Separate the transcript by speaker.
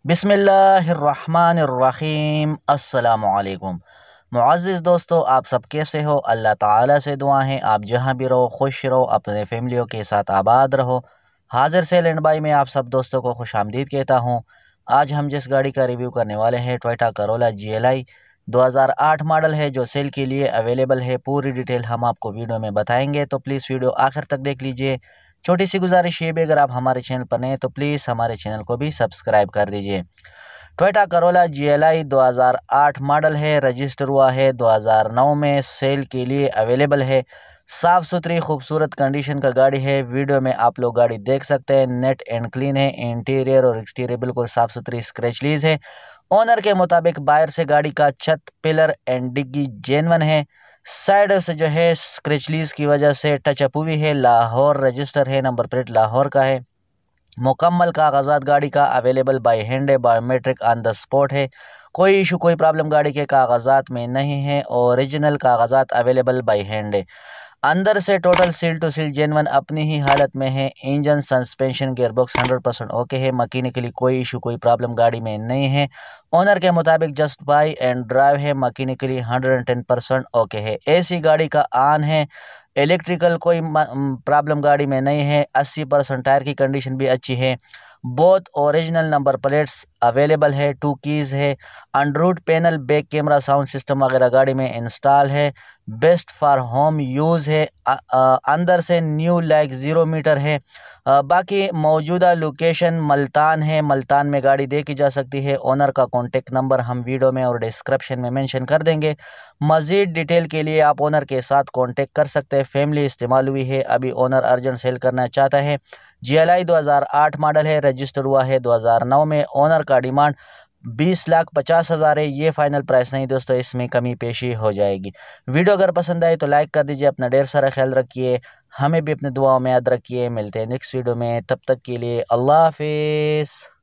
Speaker 1: बिस्मिल्लाहिर्रहमानिर्रहीम। अस्सलामुअलैकुम मुअज़्ज़िज़ दोस्तों, आप सब कैसे हो? अल्लाह ताला से दुआ है आप जहाँ भी रहो खुश रहो, अपने फैमिलियों के साथ आबाद रहो। हाजिर से लैंड बाई में आप सब दोस्तों को खुशामदीद कहता हूँ। आज हम जिस गाड़ी का रिव्यू करने वाले हैं टोयोटा करोला GLI 2008 मॉडल है, जो सेल के लिए अवेलेबल है। पूरी डिटेल हम आपको वीडियो में बताएंगे, तो प्लीज़ वीडियो आखिर तक देख लीजिए। छोटी सी गुजारिश ये भी, अगर आप हमारे चैनल पर नए हैं तो प्लीज़ हमारे चैनल को भी सब्सक्राइब कर दीजिए। टोयोटा करोला GLI 2008 मॉडल है, रजिस्टर हुआ है 2009 में, सेल के लिए अवेलेबल है। साफ़ सुथरी खूबसूरत कंडीशन का गाड़ी है। वीडियो में आप लोग गाड़ी देख सकते हैं, नेट एंड क्लीन है। इंटीरियर और एक्सटीरियर बिल्कुल साफ़ सुथरी स्क्रैचलीज है। ओनर के मुताबिक बाहर से गाड़ी का छत, पिलर एंड डिग्गी जेन्युइन है। साइड से जो है स्क्रैचलीज की वजह से टचअप हुई है। लाहौर रजिस्टर है, नंबर प्लेट लाहौर का है। मुकम्मल कागजात गाड़ी का अवेलेबल बाय हैंड है, बायोमेट्रिक ऑन द स्पॉट है। कोई इशू कोई प्रॉब्लम गाड़ी के कागजात में नहीं है। ओरिजिनल कागजात अवेलेबल बाय हैंड है। अंदर से total seal to seal genuine अपनी ही हालत में है। इंजन, सस्पेंशन, गियरबॉक्स 100% ओके है। मैकेनिकली कोई इशू कोई प्रॉब्लम गाड़ी में नहीं है। ओनर के मुताबिक जस्ट बाय एंड ड्राइव है। मैकेनिकली 110% ओके है। एसी गाड़ी का ऑन है। इलेक्ट्रिकल कोई प्रॉब्लम गाड़ी में नहीं है। 80% टायर की कंडीशन भी अच्छी है। Both original number plates available है। 2 कीज़ है। Android panel, back camera, sound system वगैरह गाड़ी में इंस्टॉल है। बेस्ट फॉर होम यूज़ है। अंदर से न्यू लाइक 0 मीटर है। बाकी मौजूदा लोकेशन मल्तान है। मल्तान में गाड़ी देखी जा सकती है। ओनर का कॉन्टेक्ट नंबर हम वीडियो में और डिस्क्रिप्शन में मेंशन कर देंगे। मज़ीद डिटेल के लिए आप ओनर के साथ कॉन्टेक्ट कर सकते हैं। फैमिली इस्तेमाल हुई है, अभी ओनर अर्जेंट सेल करना चाहता है। GLI 2008 मॉडल है, रजिस्टर हुआ है 2009 में। ओनर का डिमांड 20,50,000 है। ये फाइनल प्राइस नहीं दोस्तों, इसमें कमी पेशी हो जाएगी। वीडियो अगर पसंद आए तो लाइक कर दीजिए। अपना ढेर सारा ख्याल रखिए, हमें भी अपने दुआओं में याद रखिए। मिलते हैं नेक्स्ट वीडियो में, तब तक के लिए अल्लाह हाफिज़।